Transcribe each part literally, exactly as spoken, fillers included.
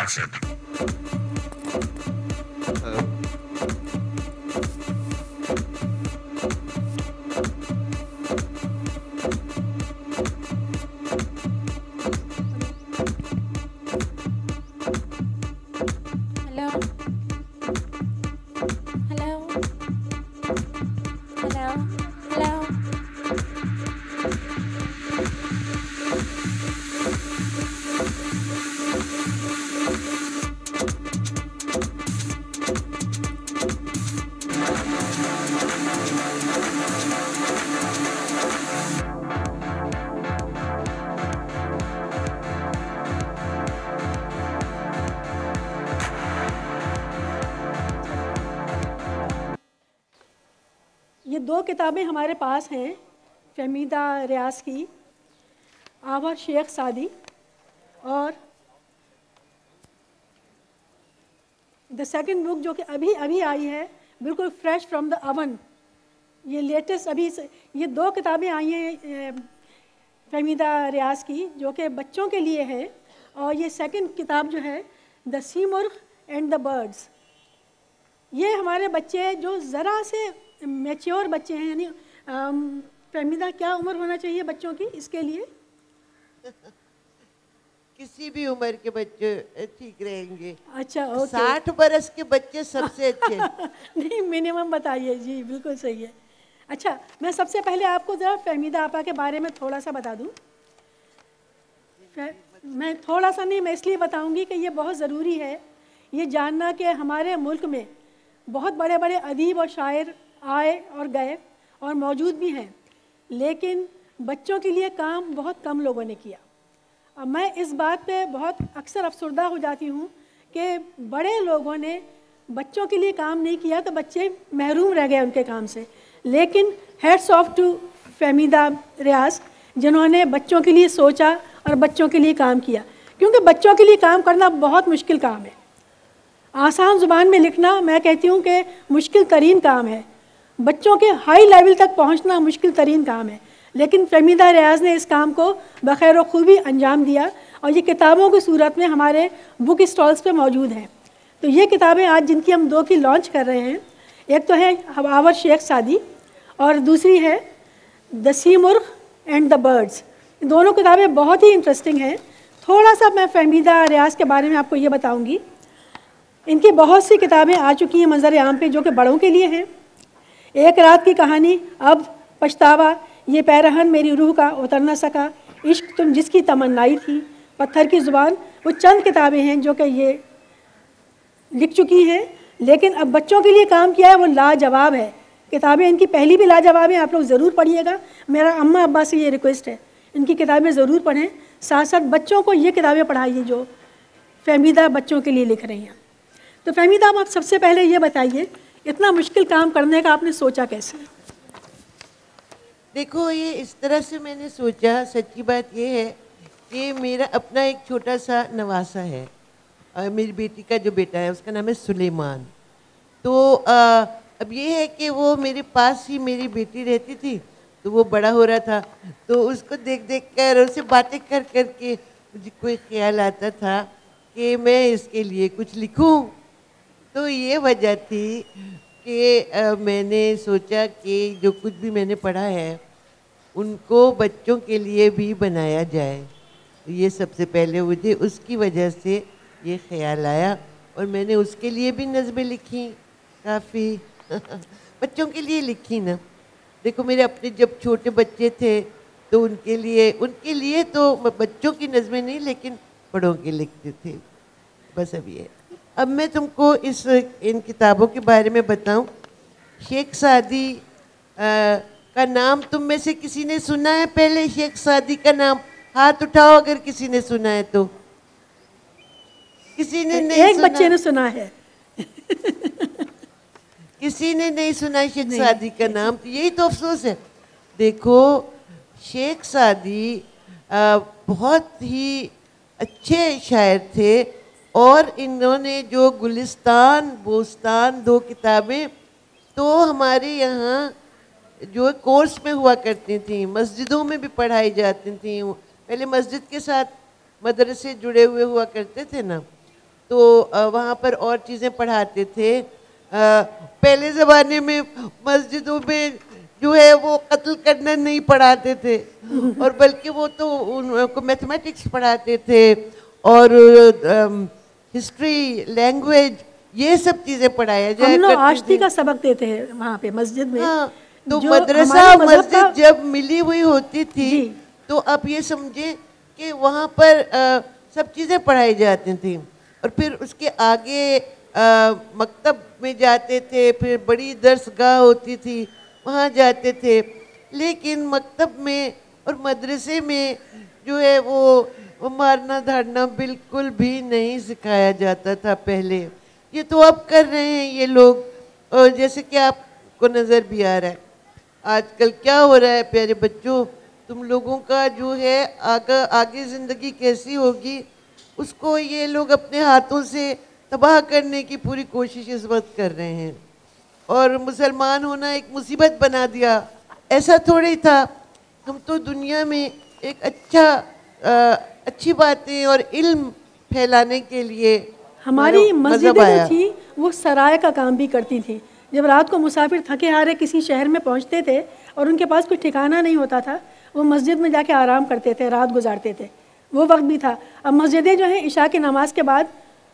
acid. ये दो किताबें हमारे पास हैं फहमीदा रियाज की, आवर शेख सादी और द सेकंड बुक जो कि अभी अभी आई है, बिल्कुल फ्रेश फ्रॉम द अवन। ये लेटेस्ट अभी से ये दो किताबें आई हैं फहमीदा रियाज की जो कि बच्चों के लिए है, और ये सेकंड किताब जो है the Simurgh and the birds. ये हमारे बच्चे जो ज़रा से मैच्योर बच्चे हैं, यानी फहमीदा क्या उम्र होना चाहिए बच्चों की इसके लिए? किसी भी उम्र के बच्चे ठीक रहेंगे। अच्छा, ओके। साठ बरस के बच्चे सबसे अच्छे। नहीं, मिनिमम बताइए जी, बिल्कुल सही है। अच्छा, मैं सबसे पहले आपको ज़रा फहमीदा आपा के बारे में थोड़ा सा बता दूं। मैं थोड़ा सा नहीं, मैं इसलिए बताऊंगी कि ये बहुत ज़रूरी है ये जानना कि हमारे मुल्क में बहुत बड़े बड़े अदीब और शायर आए और गए और मौजूद भी हैं, लेकिन बच्चों के लिए काम बहुत कम लोगों ने किया। अब मैं इस बात पे बहुत अक्सर अफसरदा हो जाती हूँ कि बड़े लोगों ने बच्चों के लिए काम नहीं किया तो बच्चे महरूम रह गए उनके काम से। लेकिन hats off to Fahmida Riaz जिन्होंने बच्चों के लिए सोचा और बच्चों के लिए काम किया, क्योंकि बच्चों के लिए काम करना बहुत मुश्किल काम है। आसान ज़ुबान में लिखना मैं कहती हूँ कि मुश्किल तरीन काम है, बच्चों के हाई लेवल तक पहुँचना मुश्किल तरीन काम है, लेकिन फहमीदा रियाज ने इस काम को बखैर खूबी अंजाम दिया और ये किताबों की सूरत में हमारे बुक स्टॉल्स पे मौजूद हैं। तो ये किताबें आज जिनकी हम दो की लॉन्च कर रहे हैं, एक तो है आवर शेख सादी और दूसरी है the Simurgh and the birds. दोनों किताबें बहुत ही इंटरेस्टिंग हैं। थोड़ा सा मैं फहमीदा रियाज के बारे में आपको ये बताऊँगी। इनकी बहुत सी किताबें आ चुकी हैं मंजर आम पे जो कि बड़ों के लिए हैं। एक रात की कहानी, अब पछतावा, ये पैरहन मेरी रूह का उतर न सका, इश्क तुम जिसकी तमन्नाई थी, पत्थर की ज़ुबान, वो चंद किताबें हैं जो कि ये लिख चुकी हैं। लेकिन अब बच्चों के लिए काम किया है वो लाजवाब है। किताबें इनकी पहली भी लाजवाब हैं, आप लोग ज़रूर पढ़िएगा। मेरा अम्मा अब्बा से ये रिक्वेस्ट है, इनकी किताबें ज़रूर पढ़ें, साथ साथ बच्चों को ये किताबें पढ़ाइए जो फहमीदा बच्चों के लिए लिख रही हैं। तो फहमीदा आप सबसे पहले ये बताइए, इतना मुश्किल काम करने का आपने सोचा कैसे? देखो, ये इस तरह से मैंने सोचा, सच्ची बात ये है कि मेरा अपना एक छोटा सा नवासा है, और मेरी बेटी का जो बेटा है उसका नाम है सुलेमान। तो आ, अब ये है कि वो मेरे पास ही मेरी बेटी रहती थी, तो वो बड़ा हो रहा था, तो उसको देख देख कर उससे बातें कर कर के मुझे कोई ख्याल आता था कि मैं इसके लिए कुछ लिखूं। तो ये वजह थी कि मैंने सोचा कि जो कुछ भी मैंने पढ़ा है उनको बच्चों के लिए भी बनाया जाए। तो ये सबसे पहले मुझे उसकी वजह से ये ख्याल आया, और मैंने उसके लिए भी नज़में लिखी, काफ़ी बच्चों के लिए लिखी ना। देखो, मेरे अपने जब छोटे बच्चे थे तो उनके लिए उनके लिए तो बच्चों की नज़में नहीं, लेकिन बड़ों के लिखते थे। बस अब ये अब मैं तुमको इस इन किताबों के बारे में बताऊं। शेख सादी आ, का नाम तुम में से किसी ने सुना है पहले? शेख सादी का नाम हाथ उठाओ अगर किसी ने सुना है तो। किसी ने नहीं एक सुना? बच्चे ने सुना है। किसी ने नहीं सुना शेख सादी का नाम, तो यही तो अफसोस है। देखो, शेख सादी आ, बहुत ही अच्छे शायर थे, और इन्होंने जो गुलिस्तान बुस्तान दो किताबें तो हमारे यहाँ जो कोर्स में हुआ करती थी, मस्जिदों में भी पढ़ाई जाती थी। पहले मस्जिद के साथ मदरसे जुड़े हुए हुआ करते थे ना, तो आ, वहाँ पर और चीज़ें पढ़ाते थे। आ, पहले ज़माने में मस्जिदों में जो है वो कत्ल करना नहीं पढ़ाते थे, और बल्कि वो तो उनको मैथमेटिक्स पढ़ाते थे और हिस्ट्री, लैंग्वेज, ये सब चीज़ें पढ़ाया जाए। हम लोग आश्ती का सबक देते हैं वहाँ पे मस्जिद में। हाँ, तो मदरसा मस्जिद जब मिली हुई होती थी तो आप ये समझे कि वहाँ पर आ, सब चीज़ें पढ़ाई जाती थी, और फिर उसके आगे आ, मकतब में जाते थे, फिर बड़ी दरसगाह होती थी वहाँ जाते थे। लेकिन मकतब में और मदरसे में जो है वो, वो मारना धाड़ना बिल्कुल भी नहीं सिखाया जाता था पहले। ये तो अब कर रहे हैं ये लोग, और जैसे कि आपको नज़र भी आ रहा है आजकल क्या हो रहा है। प्यारे बच्चों, तुम लोगों का जो है आगे आगे ज़िंदगी कैसी होगी उसको ये लोग अपने हाथों से तबाह करने की पूरी कोशिश इस वक्त कर रहे हैं, और मुसलमान होना एक मुसीबत बना दिया। ऐसा थोड़ी था, हम तो दुनिया में एक अच्छा आ, अच्छी बातें और इल्म फैलाने के लिए, हमारी मस्जिदें जो थी वो सराय का काम भी करती थी। जब रात को मुसाफिर थके हारे किसी शहर में पहुंचते थे और उनके पास कोई ठिकाना नहीं होता था, वो मस्जिद में जाके आराम करते थे, रात गुजारते थे। वो वक्त भी था। अब मस्जिदें जो हैं इशा की नमाज के बाद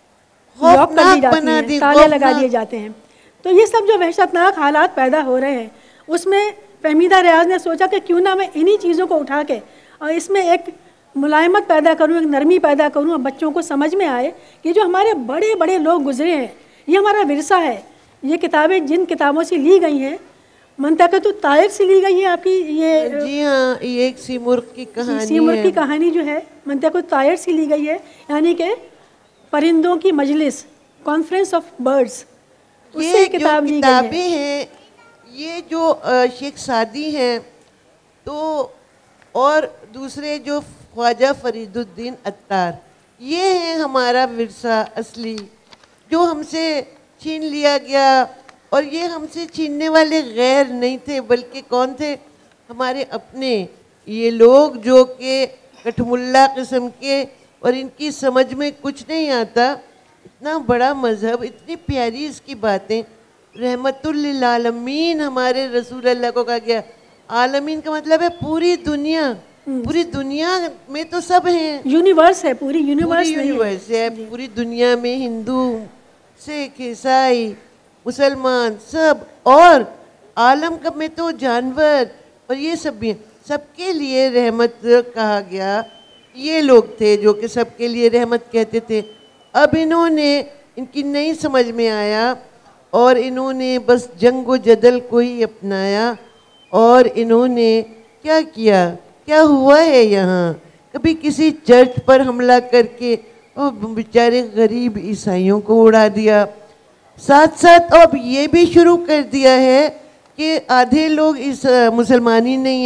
लॉक कर दी जाती हैं, ताले लगा दिए जाते हैं। तो ये सब जो वहशतनाक हालात पैदा हो रहे हैं, उसमें फहमीदा रियाज ने सोचा कि क्यों ना मैं इन्हीं चीज़ों को उठा के और इसमें एक मुलायमत पैदा करूँ, एक नरमी पैदा करूँ, और बच्चों को समझ में आए कि जो हमारे बड़े बड़े लोग गुजरे हैं ये हमारा विरसा है। ये किताबें जिन किताबों से ली गई हैं, मंतक़त तायर से ली गई है आपकी, ये जी हाँ, ये एक सिमुर्ग की कहानी सिमुर्ग है। की कहानी जो है मंतक़त तायर से ली गई है, यानी कि परिंदों की मजलिस, कॉन्फ्रेंस ऑफ बर्ड्स, उससे किताब ली गई है। हैं ये जो शेख सादी हैं, तो और दूसरे जो ख्वाजा फरीदुद्दीन अत्तार, ये है हमारा विरसा असली जो हमसे छीन लिया गया। और ये हमसे छीनने वाले गैर नहीं थे, बल्कि कौन थे? हमारे अपने ये लोग जो कि कठमुल्ला किस्म के, और इनकी समझ में कुछ नहीं आता। इतना बड़ा मज़हब, इतनी प्यारी इसकी बातें, रहमतुल लिल आलमीन हमारे रसूल अल्लाह को कहा गया। आलमीन का मतलब है पूरी दुनिया, पूरी दुनिया में तो सब हैं, यूनिवर्स है, पूरी यूनिवर्स पूरी यूनिवर्स है। पूरी दुनिया में हिंदू, सिख, ईसाई, मुसलमान सब, और आलम का में तो जानवर और ये सब भी, सबके लिए रहमत कहा गया। ये लोग थे जो कि सबके लिए रहमत कहते थे। अब इन्होंने, इनकी नहीं समझ में आया और इन्होंने बस जंग व जदल को ही अपनाया, और इन्होंने क्या किया, क्या हुआ है यहाँ? कभी किसी चर्च पर हमला करके और बेचारे गरीब ईसाइयों को उड़ा दिया। साथ साथ अब ये भी शुरू कर दिया है कि आधे लोग इस मुसलमानी नहीं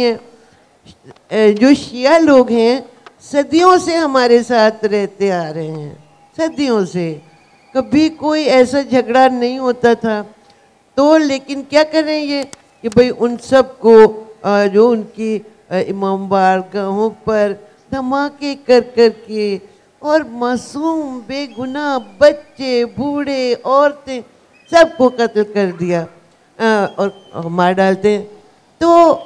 है, जो शिया लोग हैं सदियों से हमारे साथ रहते आ रहे हैं, सदियों से कभी कोई ऐसा झगड़ा नहीं होता था। तो लेकिन क्या कर रहे हैं ये कि भाई उन सब को जो उनकी इमाम बारगाहों पर धमाके कर कर के, और मासूम बेगुनाह बच्चे, बूढ़े, औरतें सबको कत्ल कर दिया आ, और मार डालते हैं। तो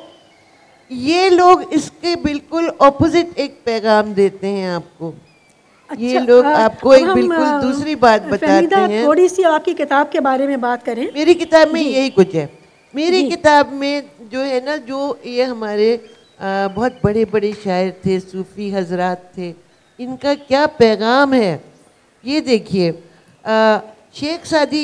ये लोग इसके बिल्कुल ऑपोजिट एक पैगाम देते हैं आपको। अच्छा, ये लोग आपको एक बिल्कुल दूसरी बात बताते हैं। थोड़ी सी आपकी किताब के बारे में बात करें। मेरी किताब में यही कुछ है। मेरी किताब में जो है ना, जो ये हमारे आ, बहुत बड़े बड़े शायर थे, सूफी हजरात थे, इनका क्या पैगाम है ये देखिए। शेख सादी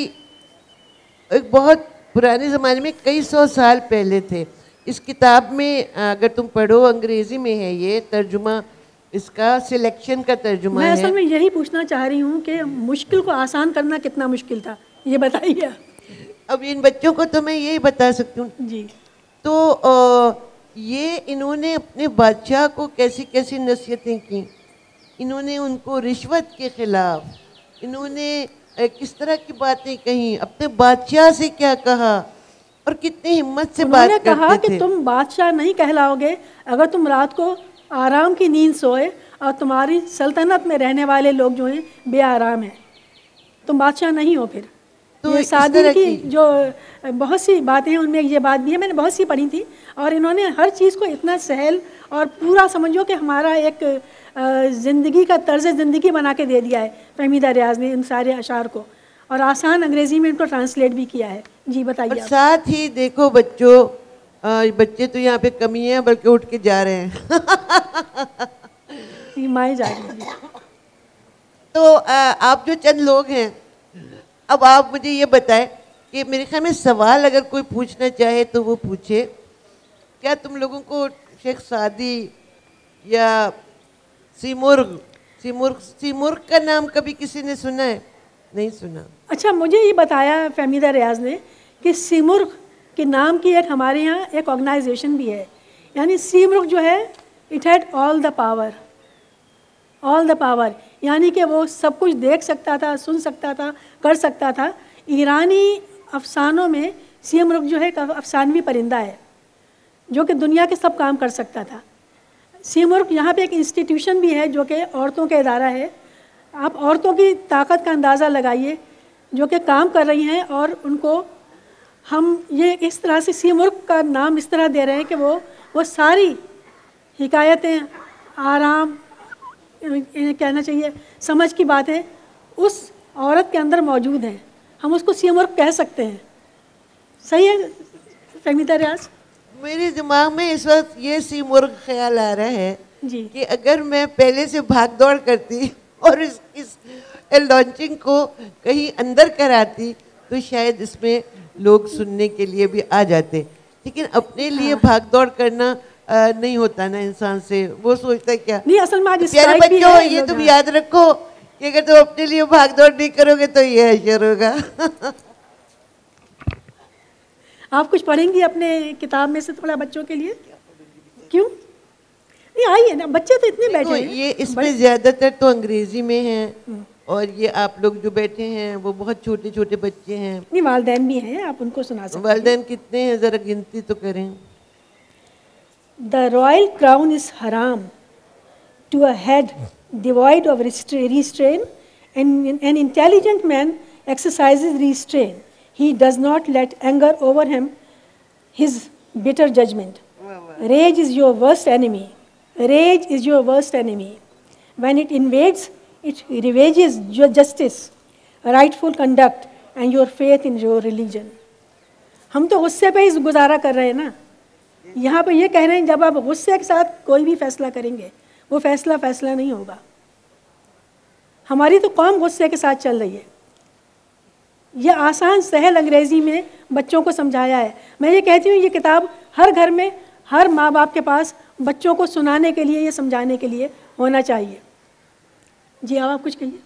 एक बहुत पुराने ज़माने में, कई सौ साल पहले थे। इस किताब में अगर तुम पढ़ो, अंग्रेज़ी में है ये तर्जुमा, इसका सिलेक्शन का तर्जुमा है। मैं असल में यही पूछना चाह रही हूँ कि मुश्किल को आसान करना कितना मुश्किल था, ये बताइए। अब इन बच्चों को तो मैं यही बता सकती हूँ जी। तो आ, ये इन्होंने अपने बादशाह को कैसी कैसी नसीहतें की, इन्होंने उनको रिश्वत के खिलाफ, इन्होंने किस तरह की बातें कही, अपने बादशाह से क्या कहा, और कितनी हिम्मत से बात करते थे। कहा कि तुम बादशाह नहीं कहलाओगे अगर तुम रात को आराम की नींद सोए और तुम्हारी सल्तनत में रहने वाले लोग जो हैं बेआराम हैं। तुम बादशाह नहीं हो फिर। तो ये इस सादी तरह की की- जो बहुत सी बातें हैं उनमें ये बात भी है, मैंने बहुत सी पढ़ी थी, और इन्होंने हर चीज़ को इतना सहल और पूरा समझो कि हमारा एक ज़िंदगी का तर्ज ज़िंदगी बना के दे दिया है फहमीदा रियाज ने इन सारे अशार को, और आसान अंग्रेज़ी में इनको ट्रांसलेट भी किया है। जी और बताइए। साथ ही देखो बच्चों, अ, बच्चे तो यहाँ पे कमी है बल्कि उठ के जा रहे हैं। माए जा रही है। तो अ, आप जो चंद लोग हैं, अब आप मुझे ये बताएं कि मेरे ख्याल में सवाल अगर कोई पूछना चाहे तो वो पूछे। क्या तुम लोगों को शेख सादी या सिमुर्ग सिमुर्ग सिमुर्ग का नाम कभी किसी ने सुना है? नहीं सुना। अच्छा, मुझे ये बताया फहमीदा रियाज ने कि सिमुर्ग के नाम की एक हमारे यहाँ एक ऑर्गेनाइजेशन भी है, यानी सिमुर्ग जो है it had all the power, all the power, यानी कि वो सब कुछ देख सकता था, सुन सकता था, कर सकता था। ईरानी अफसानों में सिमुर्ग जो है एक अफसानवी परिंदा है जो कि दुनिया के सब काम कर सकता था। सिमुर्ग यहाँ पे एक इंस्टीट्यूशन भी है जो कि औरतों का इदारा है। आप औरतों की ताकत का अंदाज़ा लगाइए जो कि काम कर रही हैं, और उनको हम ये इस तरह से सिमुर्ग का नाम इस तरह दे रहे हैं कि वो वो सारी हिकायतें, आराम, कहना चाहिए समझ की बातें उस औरत के अंदर मौजूद हैं। हम उसको सिमुर्ग कह सकते हैं। सही है फहमीदा रियाज? मेरे दिमाग में इस वक्त ये सिमुर्ग ख्याल आ रहा है जी कि अगर मैं पहले से भाग दौड़ करती और इस इस लॉन्चिंग को कहीं अंदर कराती तो शायद इसमें लोग सुनने के लिए भी आ जाते, लेकिन अपने लिए भाग दौड़ करना आ, नहीं होता ना इंसान से। वो सोचता है क्या नहीं, असल में आज तो प्यारे स्ट्राइक भी बच्चों, है ये लोग तुम यहाँ। याद रखो कि अगर तुम अपने लिए भाग दौड़ नहीं करोगे तो ये हशर होगा। आप कुछ पढ़ेंगी अपने किताब में से थोड़ा बच्चों के लिए? क्यों नहीं आइए ना, बच्चे तो इतने बैठे हैं। ये इसमें ज्यादातर तो अंग्रेजी में है, और ये आप लोग जो बैठे हैं वो बहुत छोटे छोटे बच्चे हैं। नहीं, वालदैन भी हैं, आप उनको सुना सकते हैं। वालदैन कितने हैं जरा गिनती तो करें। द रॉयल क्राउन इज हराम to a head devoid of restraint, and an intelligent man exercises restraint. He does not let anger over him his bitter judgment. Rage is your worst enemy. Rage is your worst enemy. When it invades, it ravages your justice, rightful conduct, and your faith in your religion. हम तो गुस्से पे ही गुजारा कर रहे हैं ना। यहाँ पर ये कह रहे हैं जब आप गुस्से के साथ कोई भी फैसला करेंगे वो फैसला फैसला नहीं होगा। हमारी तो कौम गुस्से के साथ चल रही है। ये आसान सहल अंग्रेज़ी में बच्चों को समझाया है। मैं ये कहती हूँ ये किताब हर घर में, हर माँ बाप के पास बच्चों को सुनाने के लिए, ये समझाने के लिए होना चाहिए। जी अब आप कुछ कहिए।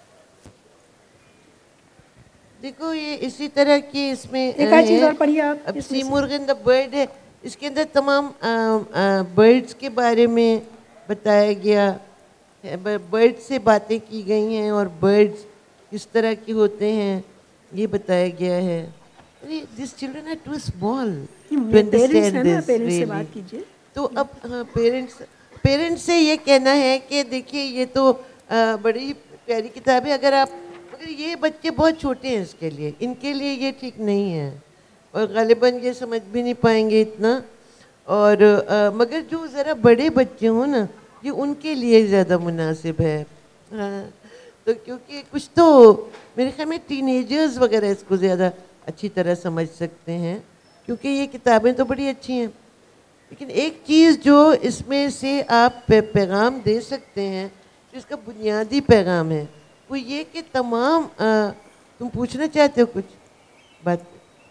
देखो ये इसी तरह की इसमें एक आध चीज़ और पढ़िए आप। अब सिमुर्ग एंड द बर्ड है, इसके अंदर तमाम बर्ड्स के बारे में बताया गया, बर्ड से बातें की गई हैं और बर्ड्स किस तरह के होते हैं ये बताया गया है। अरे this children are too small to understand this really. तो अब हाँ, पेरेंट्स पेरेंट्स से ये कहना है कि देखिए ये तो आ, बड़ी प्यारी किताब है, अगर आप मगर ये बच्चे बहुत छोटे हैं इसके लिए, इनके लिए ये ठीक नहीं है और ग़ालिबन ये समझ भी नहीं पाएंगे इतना। और आ, मगर जो ज़रा बड़े बच्चे हों ना, ये उनके लिए ज़्यादा मुनासिब है। हाँ, तो क्योंकि कुछ तो मेरे ख्याल में टीनेजर्स वगैरह इसको ज़्यादा अच्छी तरह समझ सकते हैं, क्योंकि ये किताबें तो बड़ी अच्छी हैं, लेकिन एक चीज़ जो इसमें से आप पे, पैगाम दे सकते हैं, जो इसका बुनियादी पैगाम है, वो ये कि तमाम आ, तुम पूछना चाहते हो कुछ बात?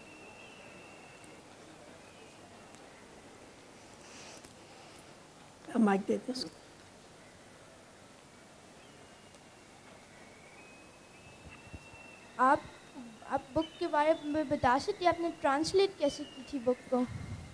माइक देते हैं। आप आप बुक के बारे में बता सकते हैं, आपने ट्रांसलेट कैसे की थी बुक को?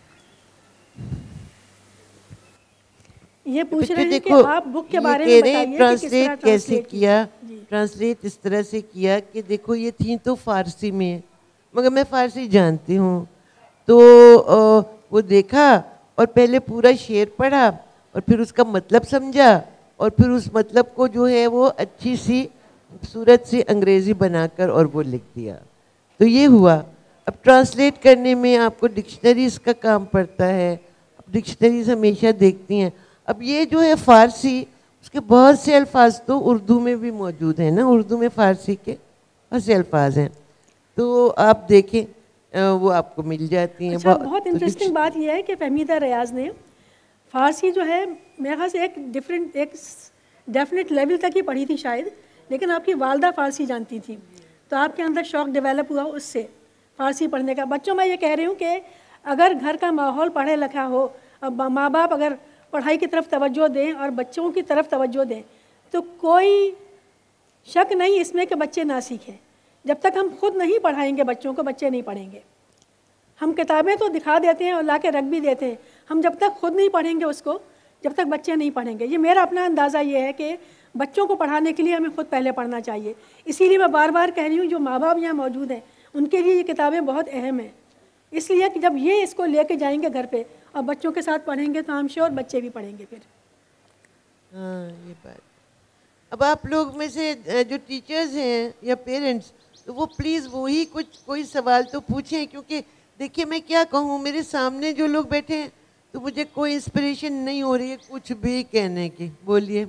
ये पूछ रहे हैं कि आप बुक के बारे में बताइए कि ट्रांसलेट कैसे किया। ट्रांसलेट इस तरह से किया कि देखो ये थी तो फारसी में, मगर मैं फारसी जानती हूँ, तो वो देखा और पहले पूरा शेर पढ़ा और फिर उसका मतलब समझा और फिर उस मतलब को जो है वो अच्छी सी सूरत से अंग्रेज़ी बनाकर और वो लिख दिया। तो ये हुआ। अब ट्रांसलेट करने में आपको डिक्शनरीज़ का काम पड़ता है, अब डिक्शनरीज़ हमेशा देखती हैं। अब ये जो है फ़ारसी, उसके बहुत से अल्फाज तो उर्दू में भी मौजूद हैं ना, उर्दू में फ़ारसी के बहुत से अल्फाज हैं, तो आप देखें वो आपको मिल जाती हैं। अच्छा, बहुत इंटरेस्टिंग बात यह है कि फहमीदा रियाज ने फ़ारसी जो है मेरे ख्याल से एक डिफरेंट एक डेफिनेट लेवल तक ही पढ़ी थी शायद, लेकिन आपकी वालदा फ़ारसी जानती थी, तो आपके अंदर शौक़ डेवलप हुआ उससे फ़ारसी पढ़ने का। बच्चों मैं ये कह रही हूँ कि अगर घर का माहौल पढ़े लिखा हो, अब माँ बाप अगर पढ़ाई की तरफ तवज्जो दें और बच्चों की तरफ तवज्जो दें, तो कोई शक नहीं इसमें कि बच्चे ना सीखें। जब तक हम खुद नहीं पढ़ाएंगे बच्चों को, बच्चे नहीं पढ़ेंगे। हम किताबें तो दिखा देते हैं और ला के रख भी देते हैं, हम जब तक खुद नहीं पढ़ेंगे उसको, जब तक बच्चे नहीं पढ़ेंगे। ये मेरा अपना अंदाज़ा ये है कि बच्चों को पढ़ाने के लिए हमें खुद पहले पढ़ना चाहिए। इसीलिए मैं बार बार कह रही हूँ जो माँ बाप यहाँ मौजूद हैं उनके लिए ये किताबें बहुत अहम हैं, इसलिए कि जब ये इसको लेके जाएंगे घर पे और बच्चों के साथ पढ़ेंगे तो हम श्योर बच्चे भी पढ़ेंगे फिर। हाँ, ये बात। अब आप लोग में से जो टीचर्स हैं या पेरेंट्स, तो वो प्लीज़ वही कुछ कोई सवाल तो पूछें, क्योंकि देखिए मैं क्या कहूँ, मेरे सामने जो लोग बैठे हैं तो मुझे कोई इंस्पिरेशन नहीं हो रही है कुछ भी कहने की। बोलिए।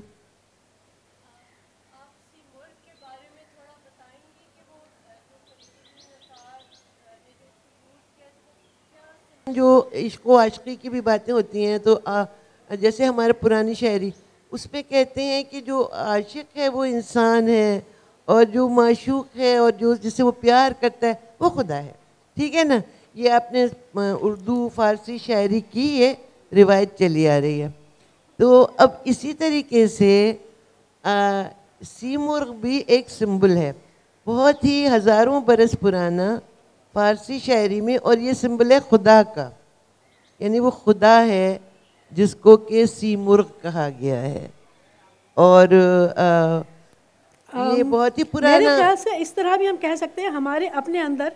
जो इश्क व आशिकी की भी बातें होती हैं, तो आ, जैसे हमारे पुरानी शायरी उसमें कहते हैं कि जो आशिक है वो इंसान है और जो माशूक है और जो जिसे वो प्यार करता है वो खुदा है। ठीक है ना, ये आपने उर्दू फ़ारसी शायरी की ये रिवायत चली आ रही है। तो अब इसी तरीके से आ, सीमुर्ग भी एक सिंबल है, बहुत ही हज़ारों बरस पुराना फ़ारसी शायरी में, और ये सिंबल है खुदा का, यानी वो खुदा है जिसको कि सीमुर्ग कहा गया है। और आ, ये बहुत ही पुराना, मेरे ख्याल से इस तरह भी हम कह सकते हैं हमारे अपने अंदर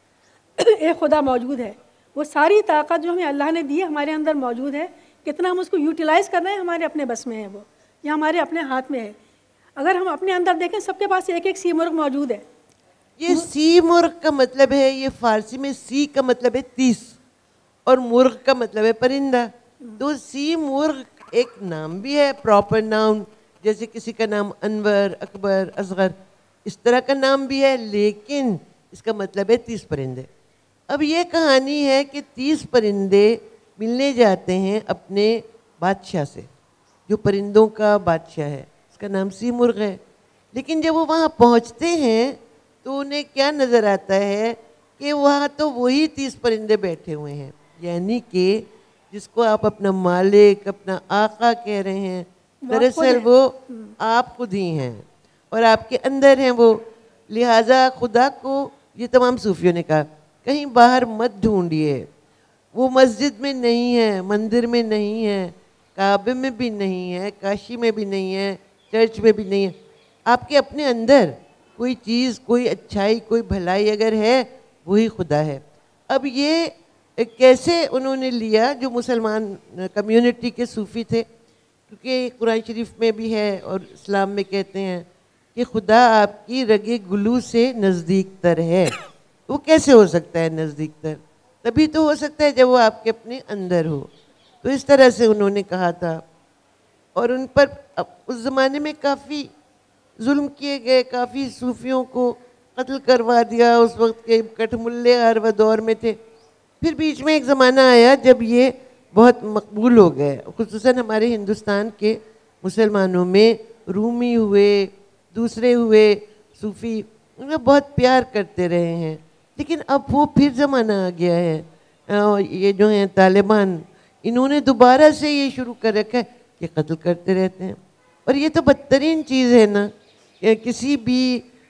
एक खुदा मौजूद है। वो सारी ताकत जो हमें अल्लाह ने दी है हमारे अंदर मौजूद है, कितना हम उसको यूटिलाइज़ कर रहे हैं हमारे अपने बस में है, वो या हमारे अपने हाथ में है। अगर हम अपने अंदर देखें सबके पास एक एक सीमुर्ग मौजूद है। ये सीमुर्ग का मतलब है, ये फ़ारसी में सी का मतलब है तीस और मुर्ग का मतलब है परिंदा। तो सीमुर्ग एक नाम भी है, प्रॉपर नाउन, जैसे किसी का नाम अनवर, अकबर, असगर, इस तरह का नाम भी है, लेकिन इसका मतलब है तीस परिंदे। अब ये कहानी है कि तीस परिंदे मिलने जाते हैं अपने बादशाह से, जो परिंदों का बादशाह है, उसका नाम सीमुर्ग है। लेकिन जब वो वहाँ पहुँचते हैं तो उन्हें क्या नज़र आता है कि वहाँ तो वही तीस परिंदे बैठे हुए हैं, यानी कि जिसको आप अपना मालिक, अपना आका कह रहे हैं, दरअसल वो आप खुद ही हैं और आपके अंदर हैं वो। लिहाजा खुदा को, ये तमाम सूफियों ने कहा, कहीं बाहर मत ढूंढिए, वो मस्जिद में नहीं है, मंदिर में नहीं है, काबे में भी नहीं है, काशी में भी नहीं है, चर्च में भी नहीं है, आपके अपने अंदर कोई चीज़, कोई अच्छाई, कोई भलाई अगर है, वही खुदा है। अब ये कैसे उन्होंने लिया, जो मुसलमान कम्युनिटी के सूफ़ी थे, क्योंकि कुरान शरीफ में भी है और इस्लाम में कहते हैं कि खुदा आपकी रगे गुलू से नज़दीक तर है। वो कैसे हो सकता है नज़दीक तर? तभी तो हो सकता है जब वो आपके अपने अंदर हो। तो इस तरह से उन्होंने कहा था, और उन पर उस ज़माने में काफ़ी जुल्म किए गए, काफ़ी सूफियों को कत्ल करवा दिया। उस वक्त के कठमुल्ले हर वह दौर में थे। फिर बीच में एक ज़माना आया जब ये बहुत मकबूल हो गए, खुसूसन हमारे हिंदुस्तान के मुसलमानों में रूमी हुए, दूसरे हुए सूफ़ी, उनका बहुत प्यार करते रहे हैं। लेकिन अब वो फिर ज़माना आ गया है, ये जो हैं तालिबान, इन्होंने दोबारा से ये शुरू कर रखा है कि कत्ल करते रहते हैं। और ये तो बदतरीन चीज़ है ना, किसी भी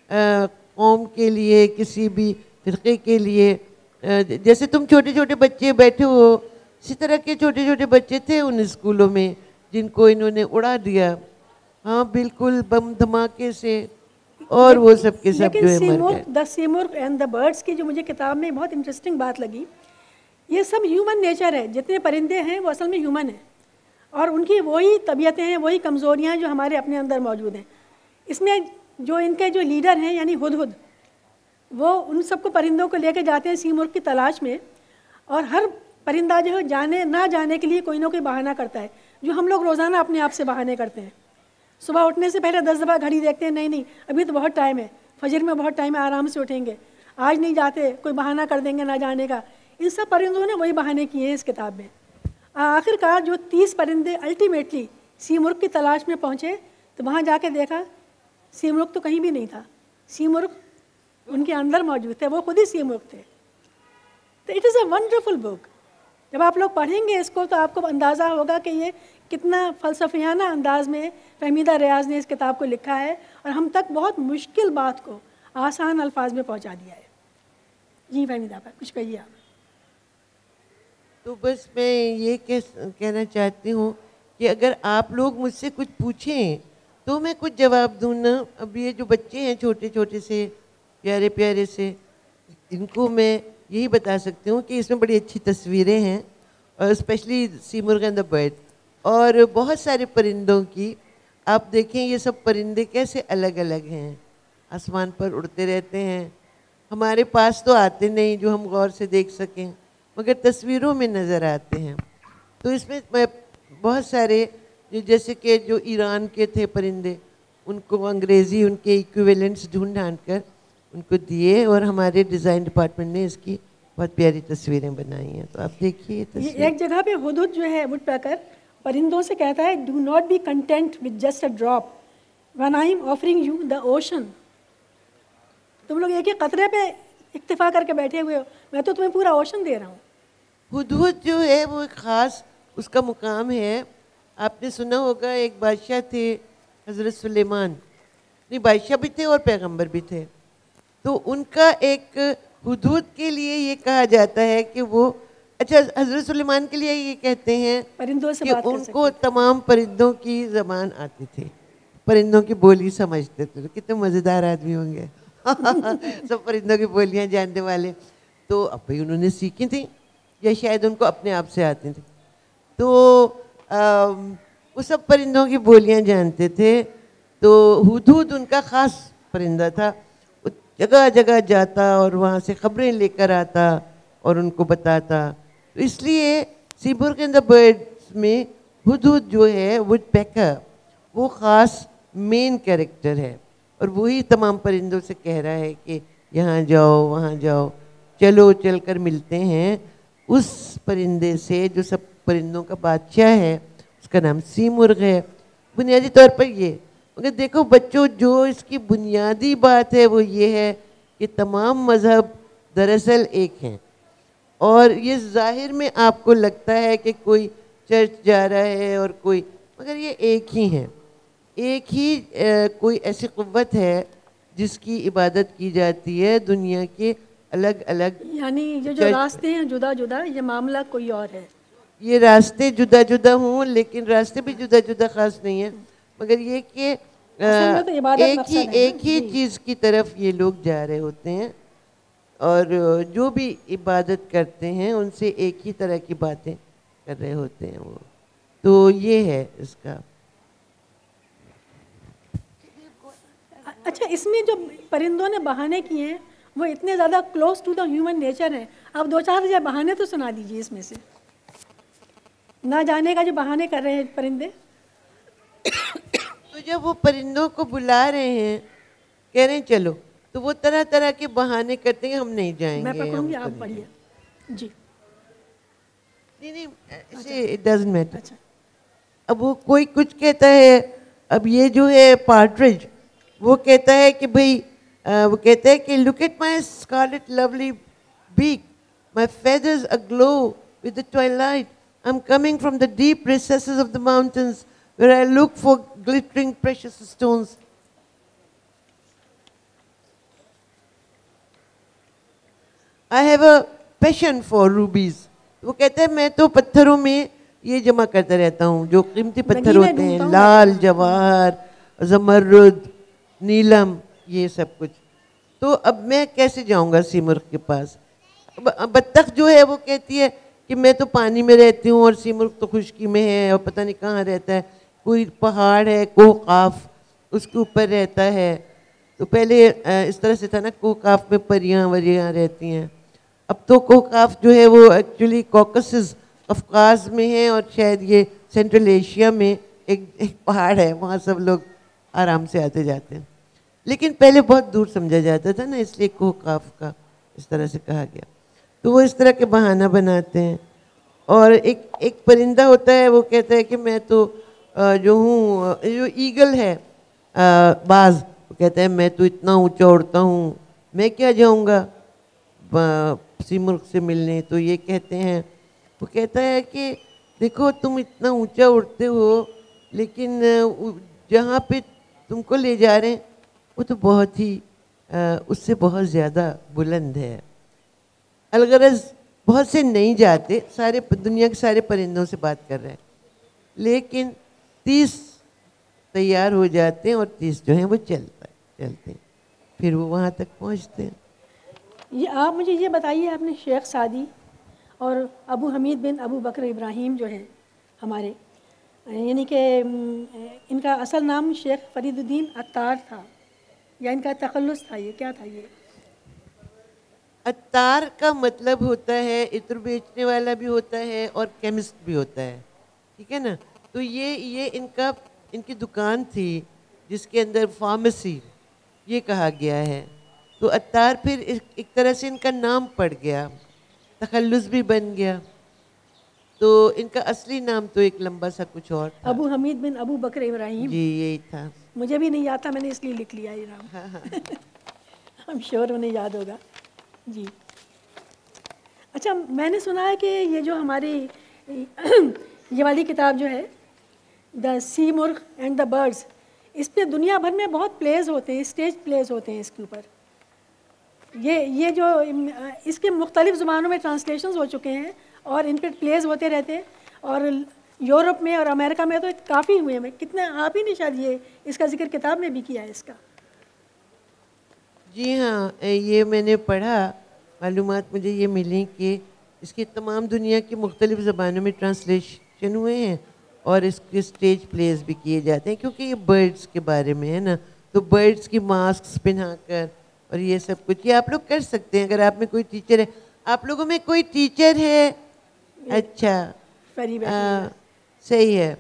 कौम के लिए, किसी भी फ़िरक़े के लिए। जैसे तुम छोटे छोटे बच्चे बैठे हो, इसी तरह के छोटे छोटे बच्चे थे उन स्कूलों में जिनको इन्होंने उड़ा दिया, हाँ बिल्कुल बम धमाके से, और वो सब के सब जो है मर गए। The Simurgh and the birds की जो मुझे किताब में बहुत इंटरेस्टिंग बात लगी, ये सब ह्यूमन नेचर है। जितने परिंदे हैं वो असल में ह्यूमन है और उनकी वही तबीयतें हैं, वही कमज़ोरियाँ जो हमारे अपने अंदर मौजूद हैं। इसमें जो इनके जो लीडर हैं यानी हुदहुद, वो उन सबको परिंदों को लेकर जाते हैं सीमुर्ग की तलाश में, और हर परिंदा जो है जाने ना जाने के लिए कोई ना कोई बहाना करता है, जो हम लोग रोज़ाना अपने आप से बहाने करते हैं। सुबह उठने से पहले दस दफ़ा घड़ी देखते हैं, नहीं नहीं अभी तो बहुत टाइम है, फजर में बहुत टाइम है, आराम से उठेंगे, आज नहीं जाते, कोई बहाना कर देंगे ना जाने का। इन सब परिंदों ने वही बहाने किए हैं इस किताब में। आखिरकार जो तीस परिंदे अल्टीमेटली सीमुर्ग की तलाश में पहुँचे, तो वहाँ जाके देखा सीमुर्ग तो कहीं भी नहीं था, सीमुर्ग उनके अंदर मौजूद थे, वो खुद ही सीमुर्ग थे। तो it is a wonderful book. जब आप लोग पढ़ेंगे इसको तो आपको अंदाज़ा होगा कि ये कितना फ़लसफ़ियाना अंदाज में फ़हमीदा रियाज़ ने इस किताब को लिखा है, और हम तक बहुत मुश्किल बात को आसान अल्फाज में पहुंचा दिया है। जी फ़हमीदा पर कुछ कहिए आप। तो बस मैं ये कह कहना चाहती हूँ कि अगर आप लोग मुझसे कुछ पूछें तो मैं कुछ जवाब दूँ ना। अब ये जो बच्चे हैं छोटे छोटे से प्यारे प्यारे से, इनको मैं यही बता सकती हूँ कि इसमें बड़ी अच्छी तस्वीरें हैं, और specially Simurgh and the bird, और बहुत सारे परिंदों की। आप देखें ये सब परिंदे कैसे अलग अलग हैं, आसमान पर उड़ते रहते हैं, हमारे पास तो आते नहीं जो हम गौर से देख सकें, मगर तस्वीरों में नज़र आते हैं। तो इसमें बहुत सारे, जैसे कि जो ईरान के थे परिंदे, उनको अंग्रेज़ी उनके इक्विवेलेंट्स ढूंढ ढांढ कर उनको दिए, और हमारे डिज़ाइन डिपार्टमेंट ने इसकी बहुत प्यारी तस्वीरें बनाई हैं। तो आप देखिए ये एक जगह पे हुदहुद जो है वुडपेकर परिंदों से कहता है, do not be content with just a drop when I am offering you the ocean. तुम लोग एक ही कतरे पे इक्तिफा करके बैठे हुए हो, मैं तो तुम्हें पूरा ओशन दे रहा हूँ। हुदहुद जो है वो एक ख़ास उसका मुकाम है। आपने सुना होगा एक बादशाह थे हज़रत सुलेमान, नहीं बादशाह भी थे और पैगंबर भी थे, तो उनका एक हुदहुद के लिए ये कहा जाता है कि वो, अच्छा हज़रत सुलेमान के लिए ये कहते हैं परिंदों से कि बात कर उनको तमाम परिंदों की ज़बान आती थी, परिंदों की बोली समझते थे। तो कितने मज़ेदार आदमी होंगे सब परिंदों की बोलियां जानने वाले। तो अब भाई उन्होंने सीखी थी या शायद उनको अपने आप से आती थी, तो आ, वो सब परिंदों की बोलियां जानते थे। तो हुदहुद उनका ख़ास परिंदा था, वो जगह जगह जाता और वहाँ से ख़बरें लेकर आता और उनको बताता। तो इसलिए सीमुर्ग एंड द बर्ड्स में हुदहुद जो है वुडपेकर वो ख़ास मेन कैरेक्टर है, और वही तमाम परिंदों से कह रहा है कि यहाँ जाओ वहाँ जाओ, चलो चल कर मिलते हैं उस परिंदे से जो सब परिंदों का बादशाह है, उसका नाम सीमुर्ग है। बुनियादी तौर पर ये, मगर देखो बच्चों, जो इसकी बुनियादी बात है वो ये है कि तमाम मज़हब दरअसल एक हैं, और ये ज़ाहिर में आपको लगता है कि कोई चर्च जा रहा है और कोई, मगर ये एक ही हैं। एक ही ए, कोई ऐसी क़ुव्वत है जिसकी इबादत की जाती है दुनिया के अलग अलग, यानी ये जो रास्ते हैं जुदा जुदा, ये मामला कोई और है। ये रास्ते जुदा जुदा हों लेकिन रास्ते भी जुदा जुदा ख़ास नहीं है, मगर ये कि तो एक ही एक ही चीज़ की तरफ ये लोग जा रहे होते हैं, और जो भी इबादत करते हैं उनसे एक ही तरह की बातें कर रहे होते हैं वो। तो ये है इसका। अच्छा, इसमें जो परिंदों ने बहाने किए हैं वो इतने ज़्यादा close to the human nature हैं। आप दो चार या बहाने तो सुना दीजिए इसमें से, ना जाने का जो बहाने कर रहे हैं परिंदे। तो जब वो परिंदों को बुला रहे हैं, कह रहे हैं चलो, तो वो तरह तरह के बहाने करते हैं, हम नहीं जाएंगे, मैं पकड़ूंगी, हम आप पढ़िए। जी नहीं नहीं ऐसे इट डजंट मैटर। अच्छा, अब वो कोई कुछ कहता है, अब ये जो है पार्ट्रिज वो कहता है कि भाई आ, वो कहता है कि look at my scarlet lovely beak, my feathers aglow with the twilight, I am coming from the deep recesses of the mountains where I look for glittering precious stones. I have a passion for rubies. वो कहते हैं मैं तो पत्थरों में ये जमा करता रहता हूँ, जो कीमती पत्थर होते हैं, लाल, जवाहर, जमर्रुद, नीलम, ये सब कुछ। तो अब मैं कैसे जाऊँगा सीमुर्ग के पास? बत्तख जो है वो कहती है कि मैं तो पानी में रहती हूँ और सीमुर्ग तो खुश्की में है और पता नहीं कहाँ रहता है, कोई पहाड़ है कोकाफ उसके ऊपर रहता है। तो पहले इस तरह से था ना, कोकाफ में परियां वरियां रहती हैं। अब तो कोकाफ जो है वो एक्चुअली कॉकसस अफकाज में है, और शायद ये सेंट्रल एशिया में एक एक पहाड़ है, वहाँ सब लोग आराम से आते जाते हैं। लेकिन पहले बहुत दूर समझा जाता था ना, इसलिए कोकाफ का इस तरह से कहा गया। तो वो इस तरह के बहाना बनाते हैं। और एक एक परिंदा होता है, वो कहता है कि मैं तो जो हूँ, जो ईगल है बाज, वो कहता है मैं तो इतना ऊंचा उड़ता हूँ, मैं क्या जाऊँगा सिमुर्ग से मिलने। तो ये कहते हैं, वो कहता है कि देखो तुम इतना ऊंचा उड़ते हो, लेकिन जहाँ पे तुमको ले जा रहे हैं वो तो बहुत ही आ, उससे बहुत ज़्यादा बुलंद है। अलगरज बहुत से नहीं जाते, सारे दुनिया के सारे परिंदों से बात कर रहे हैं, लेकिन तीस तैयार हो जाते हैं और तीस जो हैं वो चलता चलते हैं, फिर वो वहाँ तक पहुँचते हैं। ये आप मुझे ये बताइए, आपने शेख सादी और अबू हमीद बिन अबू बकर इब्राहिम जो हैं हमारे, यानी कि इनका असल नाम शेख फरीदुद्दीन अत्तार था या इनका तखल्लुस था, ये क्या था? ये अत्तार का मतलब होता है इत्र बेचने वाला भी होता है और केमिस्ट भी होता है, ठीक है ना। तो ये ये इनका इनकी दुकान थी जिसके अंदर फार्मेसी ये कहा गया है। तो अत्तार फिर एक तरह से इनका नाम पड़ गया, तखल्लुस भी बन गया। तो इनका असली नाम तो एक लंबा सा कुछ और था, अबू हमीद बिन अबू बकर इब्राहिम। जी यही था। मुझे भी नहीं याद था, मैंने इसलिए लिख लिया ये नाम। हाँ हाँ। हम श्योर उन्हें याद होगा जी। अच्छा, मैंने सुना है कि ये जो हमारी ये वाली किताब जो है the Simurgh and the birds, इस पे दुनिया भर में बहुत प्लेस होते हैं, स्टेज प्लेस होते हैं इसके ऊपर। ये ये जो इसके मुख्तलिफ़ ज़ुबानों में ट्रांसलेशंस हो चुके हैं और इन पर प्लेस होते रहते हैं, और यूरोप में और अमेरिका में तो काफ़ी हुए हैं। कितने आप ही ने शायद ये इसका जिक्र किताब में भी किया है इसका। जी हाँ, ये मैंने पढ़ा, मालूमात मुझे ये मिली कि इसकी तमाम दुनिया की मुख्तलिफ़ ज़बानों में ट्रांसलेशन हुए हैं और इसके स्टेज प्लेस भी किए जाते हैं, क्योंकि ये बर्ड्स के बारे में है ना। तो बर्ड्स की मास्क पहनाकर और ये सब कुछ ये आप लोग कर सकते हैं अगर आप में कोई टीचर है। आप लोगों में कोई टीचर है? अच्छा, आ, सही है।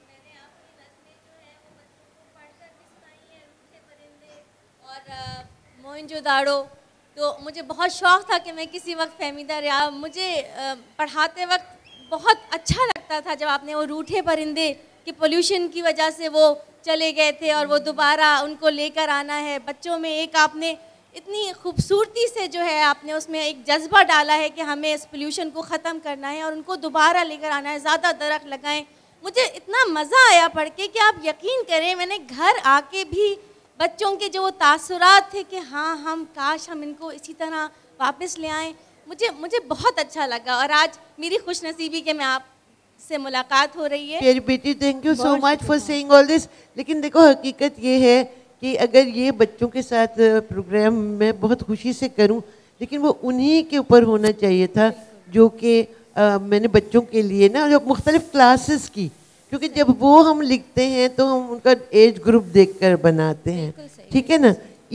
मोहनजोदाड़ो, तो मुझे बहुत शौक़ था कि मैं किसी वक्त फहमीदा रियाज, मुझे पढ़ाते वक्त बहुत अच्छा लगता था जब आपने वो रूठे परिंदे कि पोल्यूशन की वजह से वो चले गए थे और वो दोबारा उनको लेकर आना है। बच्चों में एक आपने इतनी खूबसूरती से जो है आपने उसमें एक जज्बा डाला है कि हमें इस पोल्यूशन को ख़त्म करना है और उनको दोबारा लेकर आना है, ज़्यादा दरख्त लगाएं। मुझे इतना मज़ा आया पढ़ के कि आप यकीन करें, मैंने घर आके भी बच्चों के जो तासुरात थे कि हाँ हम काश हम इनको इसी तरह वापस ले आएँ, मुझे मुझे बहुत अच्छा लगा। और आज मेरी खुशनसीबी कि मैं आप से मुलाकात हो रही है। प्यारी बेटी, thank you so much for saying all this. लेकिन देखो, हकीकत ये है कि अगर ये बच्चों के साथ प्रोग्राम मैं बहुत खुशी से करूं, लेकिन वो उन्हीं के ऊपर होना चाहिए था जो कि मैंने बच्चों के लिए ना, जो मुख्तलिफ क्लासेस की, क्योंकि जब वो हम लिखते हैं तो हम उनका एज ग्रुप देखकर बनाते हैं, ठीक है ना।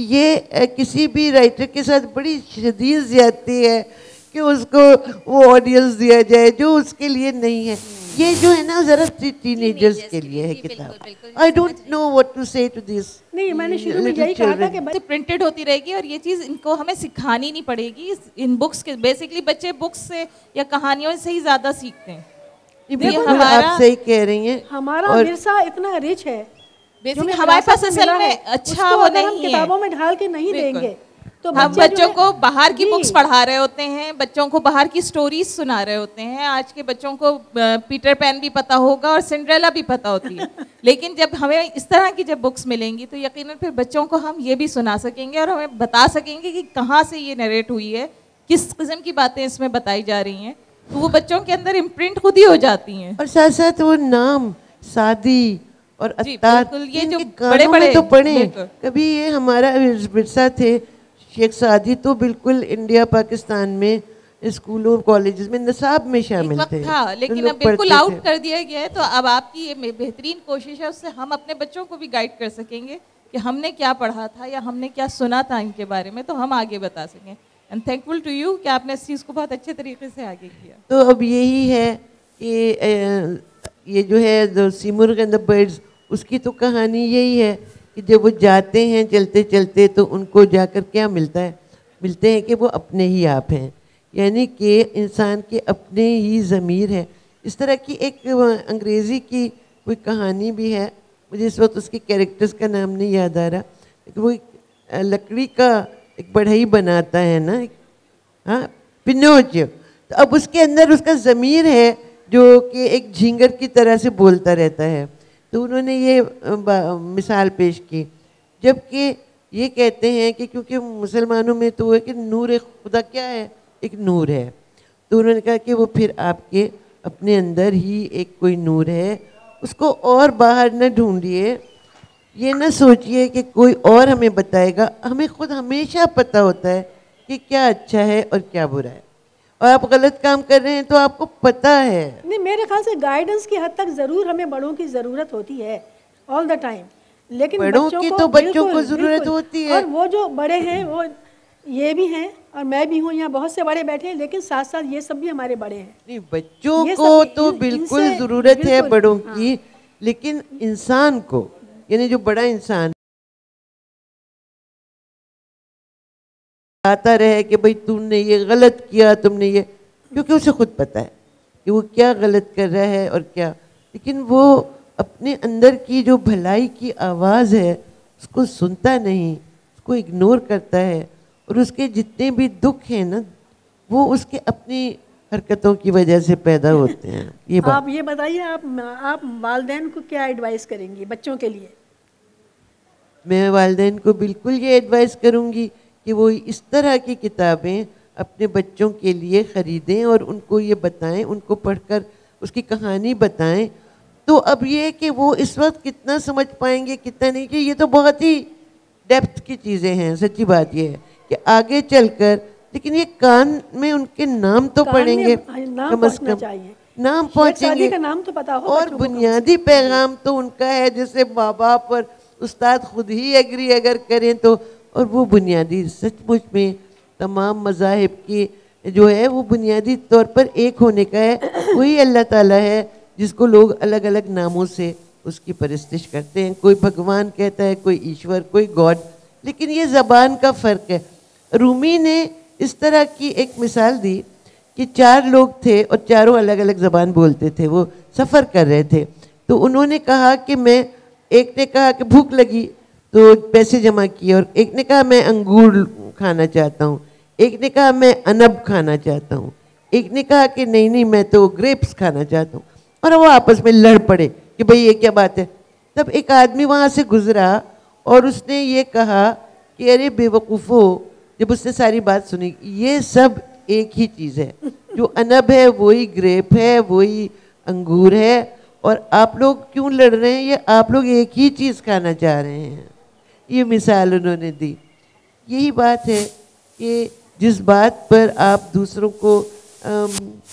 ये किसी भी राइटर के साथ बड़ी शदीद ज़्यादती है कि उसको वो ऑडियंस दिया जाए जो उसके लिए नहीं है। ये जो है ना ज़रा टीनेजर्स के लिए है किताब। I don't know what to say to this. नहीं, मैंने शुरू में यही कहा था कि बच्चे प्रिंटेड होती रहेगी और ये चीज़ इनको हमें सिखानी नहीं पड़ेगी। इन बुक्स के बेसिकली बच्चे बुक्स से या कहानियों से ही ज़्यादा सीखते हैं। ये हमारा, आप सही कह रही हैं, हमारा विरसा इतना रिच है, बेसिकली हमारे पास असल में अच्छा वो नहीं है, किताबों में ढाल के नहीं देंगे। तो हम बच्चों को बाहर की बुक्स पढ़ा रहे होते हैं, बच्चों को बाहर की स्टोरीज सुना रहे होते हैं। आज के बच्चों को पीटर पैन भी पता होगा और सिंड्रेला भी पता होती है, लेकिन जब हमें इस तरह की जब बुक्स मिलेंगी तो यकीनन फिर बच्चों को हम ये भी सुना सकेंगे और हमें बता सकेंगे कि कहाँ से ये नरेट हुई है, किस किस्म की बातें इसमें बताई जा रही हैं। तो वो बच्चों के अंदर इम्प्रिंट खुद ही हो जाती हैं। और साथ साथ वो नाम सादी और अत्तार, ये जो बड़े बड़े तो पढ़े। कभी ये हमारा विरसा थे, शेख सादी तो बिल्कुल इंडिया पाकिस्तान में स्कूलों कॉलेजेस में निसाब में शामिल थे, था, लेकिन अब बिल्कुल आउट कर दिया गया है। तो अब आपकी ये बेहतरीन कोशिश है, उससे हम अपने बच्चों को भी गाइड कर सकेंगे कि हमने क्या पढ़ा था या हमने क्या सुना था इनके बारे में, तो हम आगे बता सकें। एंड थैंकफुल टू यू कि आपने इस चीज़ को बहुत अच्छे तरीके से आगे किया। तो अब यही है कि ये जो है the Simurgh and the birds, उसकी तो कहानी यही है कि जब वो जाते हैं चलते चलते तो उनको जाकर क्या मिलता है, मिलते हैं कि वो अपने ही आप हैं, यानी कि इंसान के अपने ही ज़मीर है। इस तरह की एक अंग्रेज़ी की कोई कहानी भी है, मुझे इस वक्त उसके कैरेक्टर्स का नाम नहीं याद आ रहा, लेकिन वो एक लकड़ी का एक बढ़ई बनाता है ना, हाँ, पिनोचियो। तो अब उसके अंदर उसका ज़मीर है जो कि एक झींगर की तरह से बोलता रहता है। तो उन्होंने ये मिसाल पेश की, जबकि ये कहते हैं कि क्योंकि मुसलमानों में तो है कि नूर खुदा क्या है, एक नूर है, तो उन्होंने कहा कि वो फिर आपके अपने अंदर ही एक कोई नूर है, उसको और बाहर न ढूंढिए, ये न सोचिए कि कोई और हमें बताएगा, हमें खुद हमेशा पता होता है कि क्या अच्छा है और क्या बुरा है। और आप गलत काम कर रहे हैं तो आपको पता है। नहीं, मेरे ख्याल से गाइडेंस की हद तक ज़रूर हमें बड़ों की ज़रूरत होती है ऑल द टाइम, लेकिन बड़ों बच्चों की को तो बच्चों को बिल्कुल, ज़रूरत बिल्कुल। होती है। और वो जो बड़े हैं वो ये भी हैं और मैं भी हूँ, यहाँ बहुत से बड़े बैठे हैं, लेकिन साथ साथ ये सब भी हमारे बड़े हैं। नहीं, बच्चों ये को सब तो इन- बिल्कुल इनसे ज़रूरत है बिल्कुल, बड़ों हाँ। की, लेकिन इंसान को, यानी जो बड़ा इंसान आता रहे कि भाई तुमने ये गलत किया, तुमने ये, क्योंकि उसे खुद पता है कि वो क्या गलत कर रहा है और क्या, लेकिन वो अपने अंदर की जो भलाई की आवाज़ है उसको सुनता नहीं, उसको इग्नोर करता है, और उसके जितने भी दुख हैं ना वो उसके अपनी हरकतों की वजह से पैदा होते हैं। ये बात आप ये बताइए, आप आप वालिदैन को क्या एडवाइस करेंगी बच्चों के लिए? मैं वालिदैन को बिल्कुल ये एडवाइस करूँगी कि वो इस तरह की किताबें अपने बच्चों के लिए ख़रीदें और उनको ये बताएं, उनको पढ़कर उसकी कहानी बताएं। तो अब ये कि वो इस वक्त कितना समझ पाएंगे कितना नहीं, कि ये तो बहुत ही डेप्थ की चीज़ें हैं। सच्ची बात ये है कि आगे चलकर, लेकिन ये कान में उनके नाम तो कान पढ़ेंगे, में नाम कम से पहुंचना कम चाहिए, नाम शेख पहुँचेंगे, सादी का नाम तो पता हो और बच्चों को कम से बुनियादी कम। पैगाम तो उनका है, जैसे माँ बाप और उस्ताद खुद ही एग्री अगर करें तो, और वो बुनियादी सचमुच में तमाम मज़ाहिब की जो है वो बुनियादी तौर पर एक होने का है, वही अल्लाह ताला है जिसको लोग अलग अलग नामों से उसकी परस्तिश करते हैं। कोई भगवान कहता है, कोई ईश्वर, कोई गॉड, लेकिन ये ज़बान का फ़र्क है। रूमी ने इस तरह की एक मिसाल दी कि चार लोग थे और चारों अलग अलग ज़बान बोलते थे, वो सफ़र कर रहे थे। तो उन्होंने कहा कि मैं, एक ने कहा कि भूख लगी तो पैसे जमा किए, और एक ने कहा मैं अंगूर खाना चाहता हूँ, एक ने कहा मैं अनब खाना चाहता हूँ, एक ने कहा कि नहीं नहीं मैं तो ग्रेप्स खाना चाहता हूँ, और वो आपस में लड़ पड़े कि भाई ये क्या बात है। तब एक आदमी वहाँ से गुजरा और उसने ये कहा कि अरे बेवकूफ़ो, जब उसने सारी बात सुनी, ये सब एक ही चीज़ है, जो अनब है वही ग्रेप है, वही अंगूर है, और आप लोग क्यों लड़ रहे हैं, ये आप लोग एक ही चीज़ खाना चाह रहे हैं। ये मिसाल उन्होंने दी। यही बात है कि जिस बात पर आप दूसरों को आम,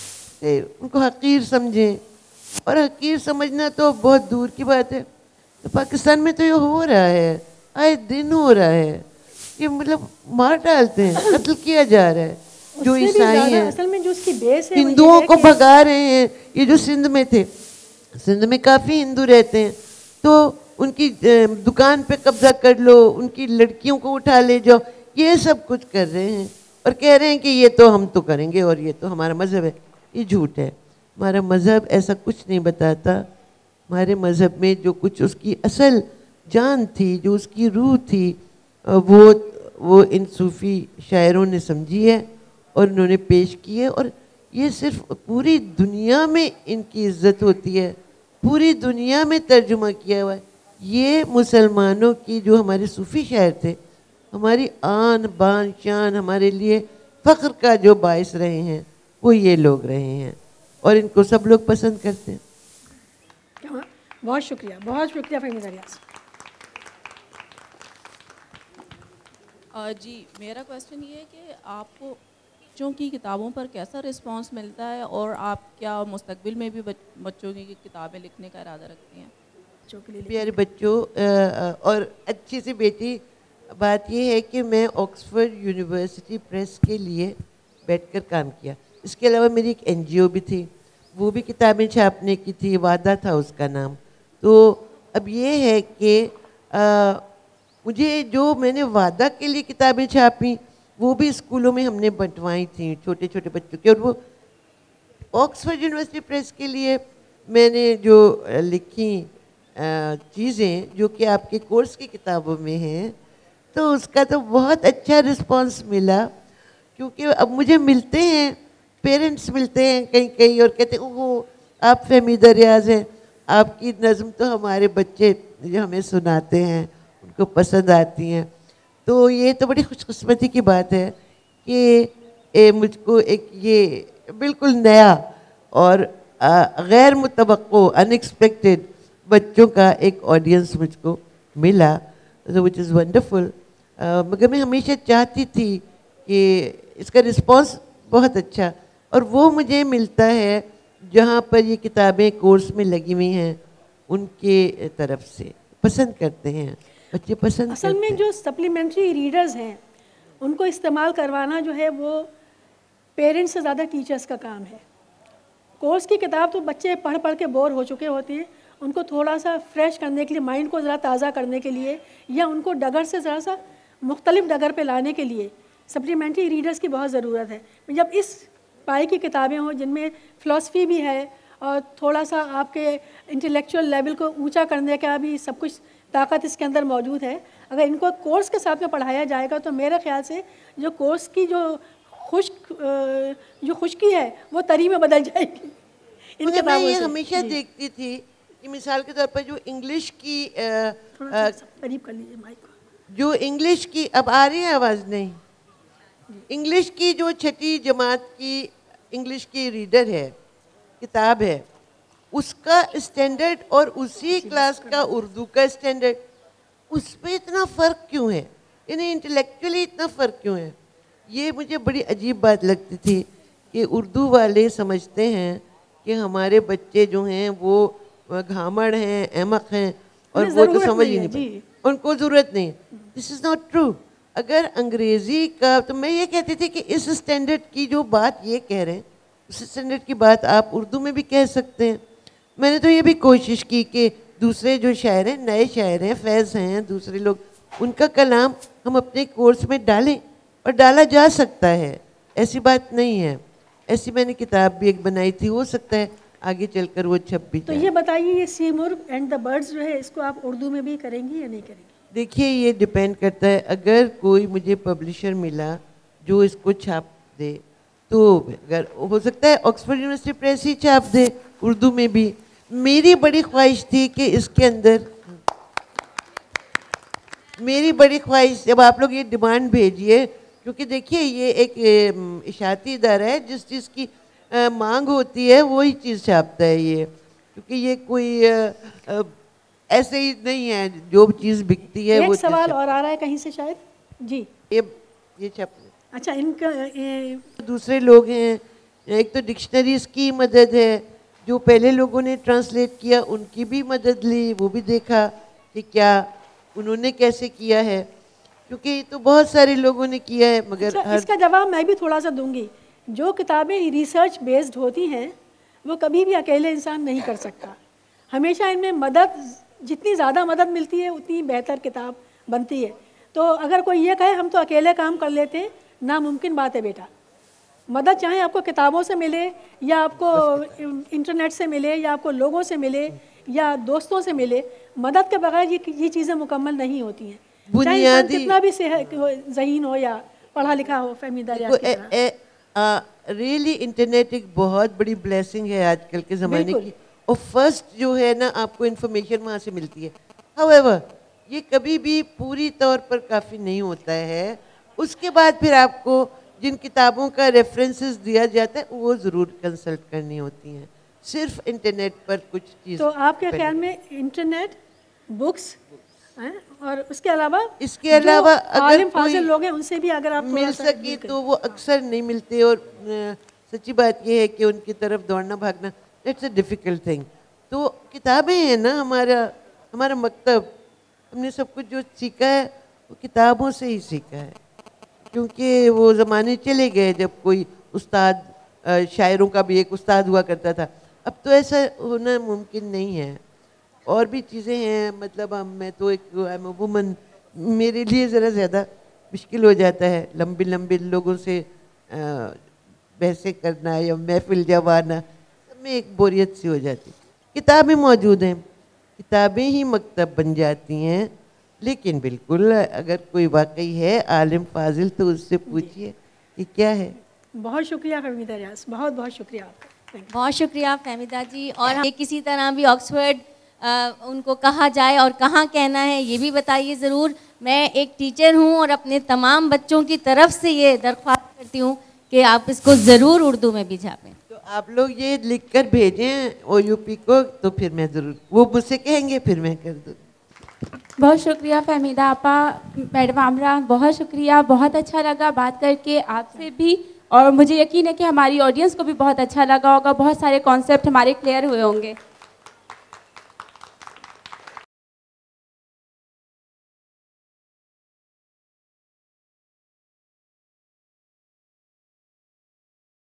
ए, उनको हकीर समझें, और हकीर समझना तो बहुत दूर की बात है, तो पाकिस्तान में तो ये हो रहा है, आए दिन हो रहा है कि मतलब मार डालते हैं, कत्ल किया जा रहा है। जो उससे भी ईसाई ज़्यादा हैं, असल में जो उसकी बेस है वो ये हिंदुओं है को कि- भगा रहे हैं। ये जो सिंध में थे, सिंध में काफ़ी हिंदू रहते हैं, तो उनकी अ, दुकान पे कब्जा कर लो, उनकी लड़कियों को उठा ले जाओ, ये सब कुछ कर रहे हैं, और कह रहे हैं कि ये तो हम तो करेंगे और ये तो हमारा मज़हब है। ये झूठ है, हमारा मज़हब ऐसा कुछ नहीं बताता। हमारे मज़हब में जो कुछ उसकी असल जान थी, जो उसकी रूह थी, अ, वो वो इन सूफ़ी शायरों ने समझी है और उन्होंने पेश की है, और ये सिर्फ पूरी दुनिया में इनकी इज्जत होती है, पूरी दुनिया में तर्जुमा किया हुआ है। ये मुसलमानों की जो हमारे सूफ़ी शायर थे, हमारी आन बान शान, हमारे लिए फ़ख्र का जो बाइस रहे हैं, वो ये लोग रहे हैं, और इनको सब लोग पसंद करते हैं। बहुत शुक्रिया, बहुत शुक्रिया फहमीदा रियाज। जी, मेरा क्वेश्चन ये है कि आपको बच्चों की किताबों पर कैसा रिस्पांस मिलता है, और आप क्या मुस्तकबिल में भी बच्चों की किताबें लिखने का इरादा रखती हैं? बच्चों के लिए। प्यारे बच्चों और अच्छी सी बेटी, बात ये है कि मैं ऑक्सफोर्ड यूनिवर्सिटी प्रेस के लिए बैठकर काम किया। इसके अलावा मेरी एक एनजीओ भी थी, वो भी किताबें छापने की थी, वादा था उसका नाम। तो अब ये है कि मुझे जो मैंने वादा के लिए किताबें छापी वो भी स्कूलों में हमने बंटवाई थी छोटे छोटे बच्चों के, और वो ऑक्सफोर्ड यूनिवर्सिटी प्रेस के लिए मैंने जो लिखी चीज़ें जो कि आपके कोर्स की किताबों में हैं, तो उसका तो बहुत अच्छा रिस्पांस मिला। क्योंकि अब मुझे मिलते हैं पेरेंट्स, मिलते हैं कहीं कहीं और कहते हैं ओहो आप फहमीदा रियाज हैं, आपकी नज़म तो हमारे बच्चे जो हमें सुनाते हैं उनको पसंद आती हैं। तो ये तो बड़ी खुशकिस्मती की बात है कि ए, मुझको एक ये बिल्कुल नया और गैर मुतवक्को अनएक्सपेक्टेड बच्चों का एक ऑडियंस मुझको मिला, तो विच इज़ वंडरफुल। मगर मैं हमेशा चाहती थी कि इसका रिस्पांस बहुत अच्छा, और वो मुझे मिलता है जहाँ पर ये किताबें कोर्स में लगी हुई हैं उनके तरफ से पसंद करते हैं बच्चे, पसंद असल में जो सप्लीमेंट्री रीडर्स हैं उनको इस्तेमाल करवाना जो है वो पेरेंट्स से ज़्यादा टीचर्स का काम है। कोर्स की किताब तो बच्चे पढ़ पढ़ के बोर हो चुके होते हैं, उनको थोड़ा सा फ्रेश करने के लिए, माइंड को ज़रा ताज़ा करने के लिए, या उनको डगर से ज़रा सा मुख्तलिफ डगर पे लाने के लिए सप्लीमेंट्री रीडर्स की बहुत ज़रूरत है। जब इस पाई की किताबें हों जिनमें फ़िलासफ़ी भी है और थोड़ा सा आपके इंटेलेक्चुअल लेवल को ऊंचा करने का भी सब कुछ ताकत इसके अंदर मौजूद है, अगर इनको कोर्स के साथ में पढ़ाया जाएगा तो मेरे ख्याल से जो कोर्स की जो खुश्क जो खुश्की है वो तरी में बदल जाएगी इन किताबों से। मैं ये हमेशा देखती थी कि मिसाल के तौर पर जो इंग्लिश की करीब कर लीजिए माइक, जो इंग्लिश की, अब आ रही है आवाज़? नहीं, इंग्लिश की जो छठी जमात की इंग्लिश की रीडर है, किताब है, उसका स्टैंडर्ड और उसी क्लास का उर्दू का स्टैंडर्ड, उस पर इतना फ़र्क क्यों है? यानी इंटेलेक्चुअली इतना फ़र्क क्यों है? ये मुझे बड़ी अजीब बात लगती थी कि उर्दू वाले समझते हैं कि हमारे बच्चे जो हैं वो घामड़ हैं, अहमक हैं, और वो तो समझ ही नहीं पाते, उनको ज़रूरत नहीं। This is not true. अगर अंग्रेज़ी का, तो मैं ये कहती थी कि इस स्टैंडर्ड की जो बात ये कह रहे हैं उस स्टैंडर्ड की बात आप उर्दू में भी कह सकते हैं। मैंने तो ये भी कोशिश की कि दूसरे जो शायर हैं, नए शायर हैं, फैज़ हैं, दूसरे लोग, उनका कलाम हम अपने कोर्स में डालें, और डाला जा सकता है, ऐसी बात नहीं है। ऐसी मैंने किताब भी एक बनाई थी, हो सकता है आगे चलकर वो छप भी तो ये बताइए ये सीमुर्ग एंड द बर्ड्स जो है इसको आप उर्दू में भी करेंगी या नहीं करेंगी? देखिए ये डिपेंड करता है, अगर कोई मुझे पब्लिशर मिला जो इसको छाप दे तो अगर हो सकता है ऑक्सफोर्ड यूनिवर्सिटी प्रेस ही छाप दे उर्दू में भी। मेरी बड़ी ख्वाहिश थी कि इसके अंदर, मेरी बड़ी ख्वाहिश, जब आप लोग ये डिमांड भेजिए, क्योंकि देखिए ये एक इशाती इदारा है, जिस चीज़ की आ, मांग होती है वही चीज़ छापता है ये, क्योंकि ये कोई आ, आ, ऐसे ही नहीं है, जो चीज़ बिकती है वो। एक सवाल और आ रहा है कहीं से शायद जी, ये ये छाप, अच्छा इनका ए... दूसरे लोग हैं, एक तो डिक्शनरीज की मदद है, जो पहले लोगों ने ट्रांसलेट किया उनकी भी मदद ली, वो भी देखा कि क्या उन्होंने कैसे किया है, क्योंकि तो बहुत सारे लोगों ने किया है। मगर अच्छा, इसका जवाब मैं भी थोड़ा सा दूंगी। जो किताबें रिसर्च बेस्ड होती हैं वो कभी भी अकेले इंसान नहीं कर सकता, हमेशा इनमें मदद, जितनी ज़्यादा मदद मिलती है उतनी बेहतर किताब बनती है। तो अगर कोई ये कहे हम तो अकेले काम कर लेते हैं, नामुमकिन बात है बेटा। मदद चाहे आपको किताबों से मिले या आपको इंटरनेट से मिले या आपको लोगों से मिले या दोस्तों से मिले, मदद के बगैर ये ये चीज़ें मुकम्मल नहीं होती हैं, चाहे कितना भी ज़हीन हो या पढ़ा लिखा हो। फहमीदा रियाज रियली इंटरनेट एक बहुत बड़ी ब्लेसिंग है आजकल के ज़माने की, और फर्स्ट जो है ना आपको इन्फॉर्मेशन वहाँ से मिलती है। हाउएवर ये कभी भी पूरी तौर पर काफ़ी नहीं होता है, उसके बाद फिर आपको जिन किताबों का रेफरेंसेस दिया जाता है वो ज़रूर कंसल्ट करनी होती हैं। सिर्फ इंटरनेट पर कुछ चीज़, तो आपके ख्याल में इंटरनेट, बुक्स हैं, और उसके अलावा इसके अलावा अगर कोई लोग हैं उनसे भी अगर आप मिल सके तो वो अक्सर नहीं मिलते, और सच्ची बात ये है कि उनकी तरफ दौड़ना भागना इट्स अ डिफ़िकल्ट थिंग। तो किताबें हैं ना, हमारा हमारा मकतब, हमने सब कुछ जो सीखा है वो किताबों से ही सीखा है, क्योंकि वो ज़माने चले गए जब कोई उस्ताद, शायरों का भी एक उस्ताद हुआ करता था। अब तो ऐसा होना मुमकिन नहीं है। और भी चीज़ें हैं, मतलब हम मैं तो एक आई एम अ वुमन, मेरे लिए ज़रा ज़्यादा मुश्किल हो जाता है लंबे लंबे लोगों से बहसें करना या महफिल जवाना, में एक बोरियत सी हो जाती। किताबें मौजूद हैं, किताबें ही मकतब बन जाती हैं। लेकिन बिल्कुल अगर कोई वाकई है आलिम फाजिल तो उससे पूछिए कि क्या है। बहुत शुक्रिया फहमीदा रियाज, बहुत बहुत शुक्रिया आपका। बहुत शुक्रिया फहमीदा जी। और हम किसी तरह भी ऑक्सफोर्ड उनको कहा जाए और कहाँ कहना है ये भी बताइए ज़रूर। मैं एक टीचर हूँ और अपने तमाम बच्चों की तरफ से ये दरख्वास्त करती हूँ कि आप इसको ज़रूर उर्दू में भी छापें। तो आप लोग ये लिख कर भेजें ओ यू पी को, तो फिर मैं ज़रूर, वो मुझसे कहेंगे फिर मैं कर दूँ। बहुत शुक्रिया फहमीदा आपा, मैडम आमरा, बहुत शुक्रिया। बहुत अच्छा लगा बात करके आपसे भी, और मुझे यकीन है कि हमारी ऑडियंस को भी बहुत अच्छा लगा होगा। बहुत सारे कॉन्सेप्ट हमारे क्लियर हुए होंगे।